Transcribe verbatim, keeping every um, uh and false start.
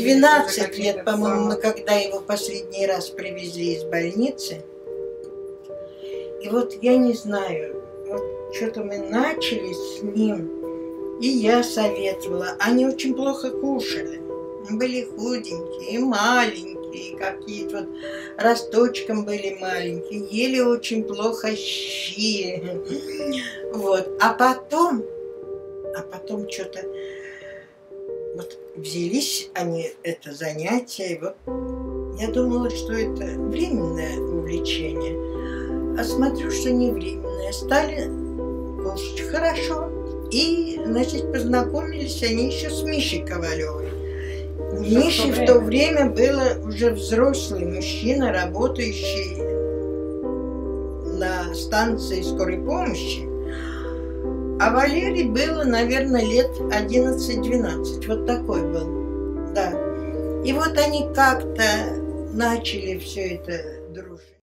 двенадцать лет, по-моему, когда его последний раз привезли из больницы. И вот я не знаю, вот что-то мы начали с ним, и я советовала. Они очень плохо кушали. Были худенькие, маленькие, какие-то вот росточком были маленькие, ели очень плохо щи. Вот. А потом, а потом что-то вот взялись они это занятие, и вот я думала, что это временное увлечение, а смотрю, что не временное. Стали кушать хорошо, и, значит, познакомились они еще с Мишей Ковалевой. Миша в то время был уже взрослый мужчина, работающий на станции скорой помощи. А Валерий было, наверное, лет одиннадцать-двенадцать. Вот такой был. Да. И вот они как-то начали все это дружить.